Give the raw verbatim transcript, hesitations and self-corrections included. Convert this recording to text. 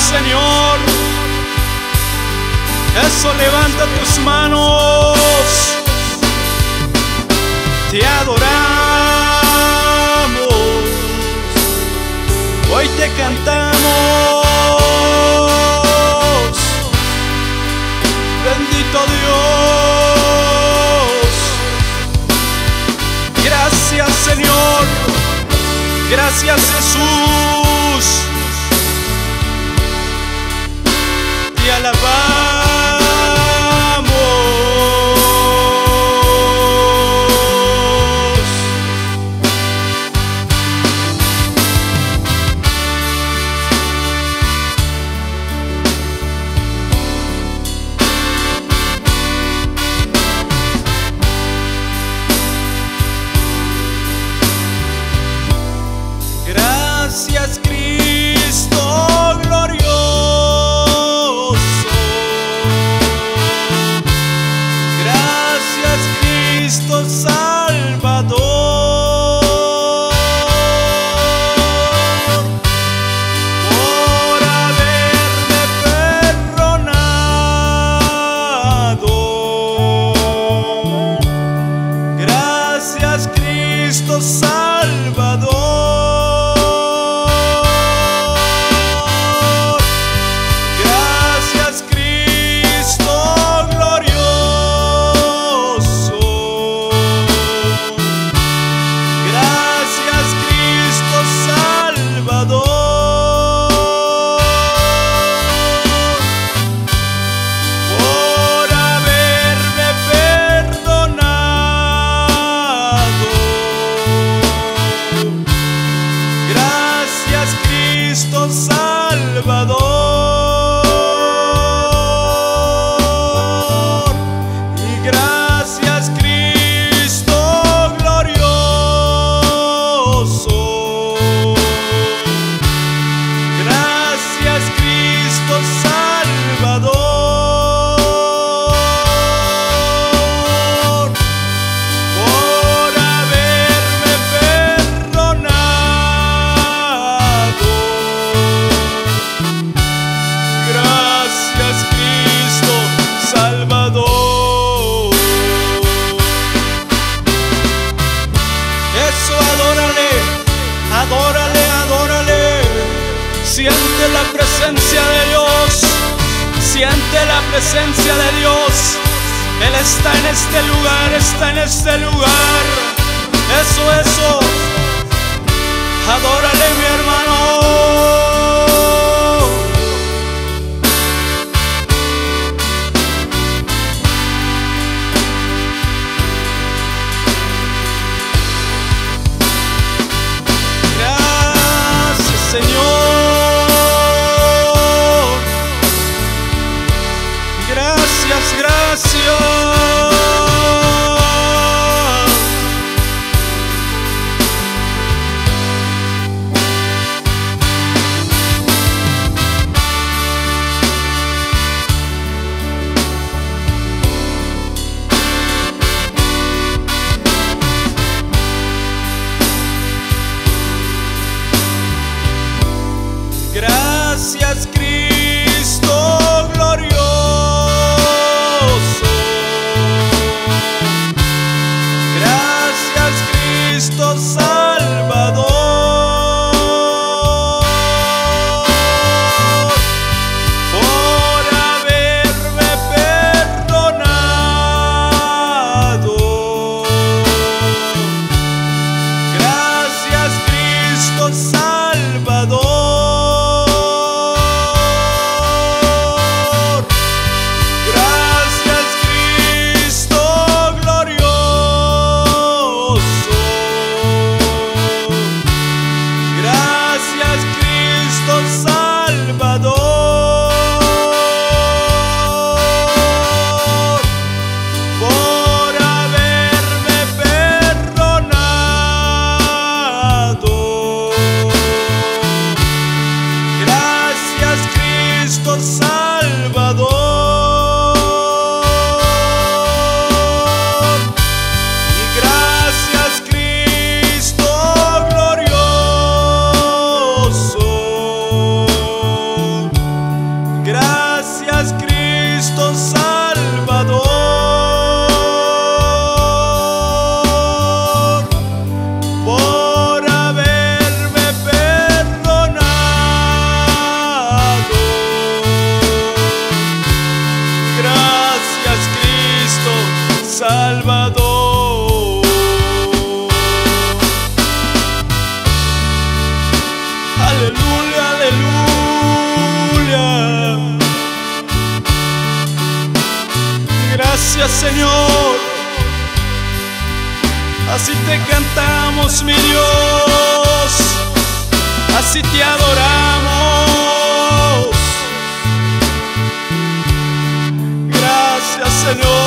Señor. Eso, levanta tus manos. Te adoramos, hoy te cantamos. Bendito Dios. Gracias, Señor. Gracias, Jesús. Te alabamos. Gracias, Cristo glorioso. Gracias, Cristo Salvador, por haberme perdonado. Gracias, Cristo Salvador. Salvador, y gracias, Cristo glorioso. Gracias, Cristo Salvador, por haberme perdonado. Gracias, Cristo Salvador. Eso, adórale, adórale, adórale. Siente la presencia de Dios. Siente la presencia de Dios. Él está en este lugar, está en este lugar. Eso, eso. Adórale, mi hermano. Señor, gracias, gracias. Gracias, Cristo glorioso. Gracias, Cristo Salvador, por haberme perdonado. Gracias, Cristo Salvador. Aleluya, aleluya. Gracias, Señor. Así te cantamos, mi Dios. Así te adoramos. Gracias, Señor.